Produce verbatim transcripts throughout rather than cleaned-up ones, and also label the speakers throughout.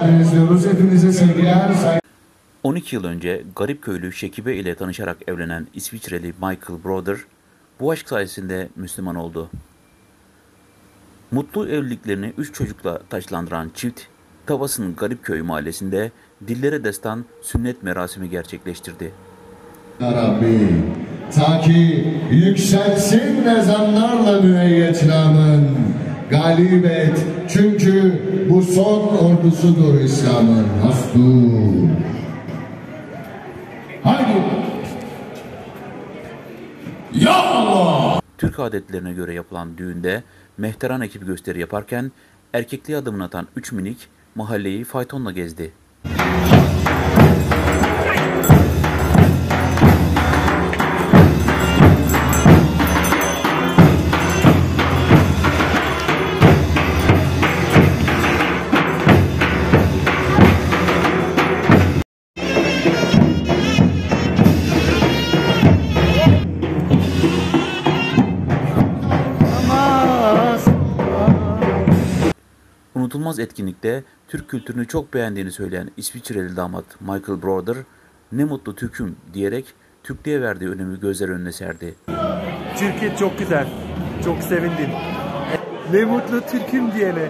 Speaker 1: Hepinize sevgiler, saygılar.
Speaker 2: on iki yıl önce garip köylü Şekibe ile tanışarak evlenen İsviçreli Michael Broder, bu aşk sayesinde Müslüman oldu. Mutlu evliliklerini üç çocukla taçlandıran çift, Tavas'ın Garipköy mahallesinde dillere destan sünnet merasimi gerçekleştirdi.
Speaker 1: Ya Rabbi, ta ki yükselsin ezanlarla müeyyet namın, galip et çünkü bu son ordusudur İslam'ın. Hasbun. Haydi. Ya Allah!
Speaker 2: Türk adetlerine göre yapılan düğünde mehteran ekibi gösteri yaparken erkekliğe adım atan üç minik mahalleyi faytonla gezdi. Unutulmaz etkinlikte Türk kültürünü çok beğendiğini söyleyen İsviçreli damat Michael Broder, "Ne mutlu Türk'üm" diyerek Türklüğe verdiği önemi gözler önüne serdi.
Speaker 3: Türkiye çok güzel, çok sevindim. Ne mutlu Türk'üm diyene.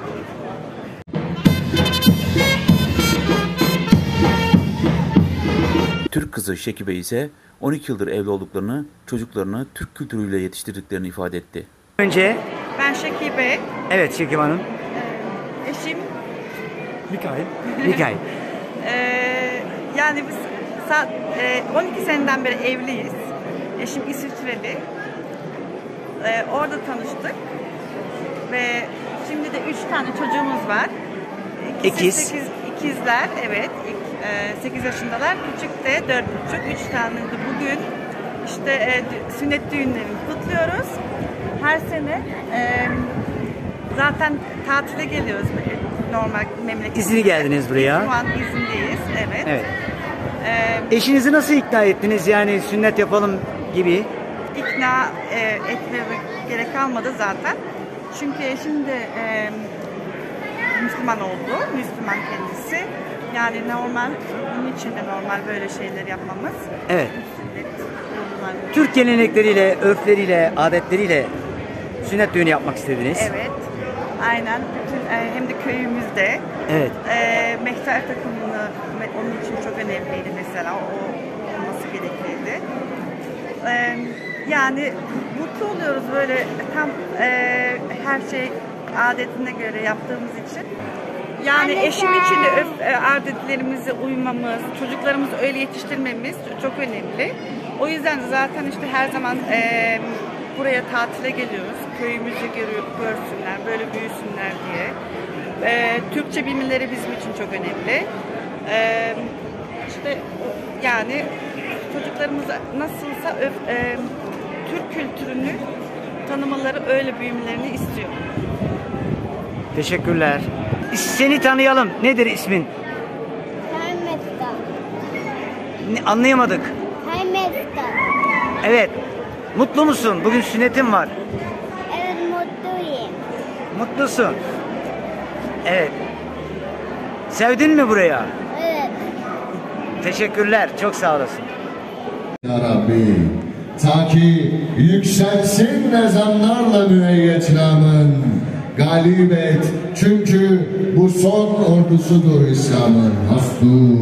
Speaker 2: Türk kızı Şekibe ise on iki yıldır evli olduklarını, çocuklarını Türk kültürüyle yetiştirdiklerini ifade etti.
Speaker 4: Önce
Speaker 5: Ben Şekibe.
Speaker 4: evet Şekibe Hanım.
Speaker 5: Eşim.
Speaker 4: Mikail. Mikail.
Speaker 5: Ee, yani biz e, on iki seneden beri evliyiz. Eşim İsviçreli. Ee, orada tanıştık. Ve şimdi de üç tane çocuğumuz var. İkisi
Speaker 4: İkiz.
Speaker 5: sekiz, ikizler, evet. İlk, e, sekiz yaşındalar. Küçük de dört buçuk. Üç tane de bugün işte e, sünnet düğünlerini kutluyoruz. Her sene e, zaten tatile geliyoruz normal memlekete.
Speaker 4: İzni geldiniz buraya.
Speaker 5: Şu an izindeyiz, evet.
Speaker 4: Evet.
Speaker 5: Ee,
Speaker 4: Eşinizi nasıl ikna ettiniz yani sünnet yapalım gibi?
Speaker 5: İkna e, etmeme gerek kalmadı zaten. Çünkü eşim de e, Müslüman oldu, Müslüman kendisi. Yani normal, bunun için de normal böyle şeyler yapmamız.
Speaker 4: Evet.
Speaker 5: Sünnet, normal.
Speaker 4: Türk gelenekleriyle, örfleriyle, adetleriyle sünnet düğünü yapmak istediniz.
Speaker 5: Evet. Aynen. Bütün, e, hem de köyümüzde.
Speaker 4: Evet.
Speaker 5: E, mehter takımını onun için çok önemliydi mesela. O olması gerekliydi. E, yani mutlu oluyoruz böyle tam e, her şey adetine göre yaptığımız için. Yani eşim için de öf, e, adetlerimize uymamız, çocuklarımızı öyle yetiştirmemiz çok önemli. O yüzden zaten işte her zaman e, buraya tatile geliyoruz. Köyümüzü görüp görsünler, böyle büyüsünler diye. E, Türkçe bilmeleri bizim için çok önemli. E, işte yani çocuklarımız nasılsa öf, e, Türk kültürünü tanımaları, öyle büyümelerini istiyor.
Speaker 4: Teşekkürler. Seni tanıyalım. Nedir ismin?
Speaker 6: Haymetta.
Speaker 4: Ne, anlayamadık.
Speaker 6: Haymetta.
Speaker 4: Evet. Mutlu musun? Bugün sünnetin var.
Speaker 6: Evet, mutluyum.
Speaker 4: Mutlusun. Evet. Sevdin mi buraya?
Speaker 6: Evet.
Speaker 4: Teşekkürler. Çok sağ olasın.
Speaker 1: Ya Rabbi, ta ki yükselsin ezanlarla müeyyet namın, galip et çünkü bu son ordusudur İslam'ın. Hasbun.